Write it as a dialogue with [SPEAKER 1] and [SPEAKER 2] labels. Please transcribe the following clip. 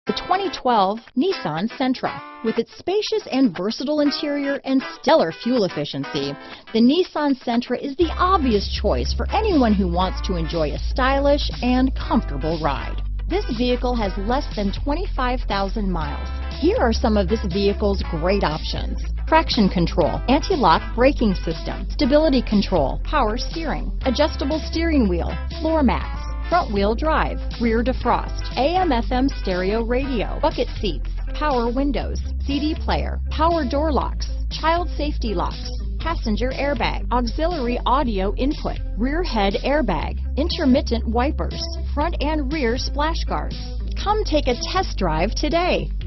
[SPEAKER 1] The 2012 Nissan Sentra. With its spacious and versatile interior and stellar fuel efficiency, the Nissan Sentra is the obvious choice for anyone who wants to enjoy a stylish and comfortable ride. This vehicle has less than 25,000 miles. Here are some of this vehicle's great options: traction control, anti-lock braking system, stability control, power steering, adjustable steering wheel, floor mats, front wheel drive, rear defrost, AM/FM stereo radio, bucket seats, power windows, CD player, power door locks, child safety locks, passenger airbag, auxiliary audio input, rear head airbag, intermittent wipers, front and rear splash guards. Come take a test drive today.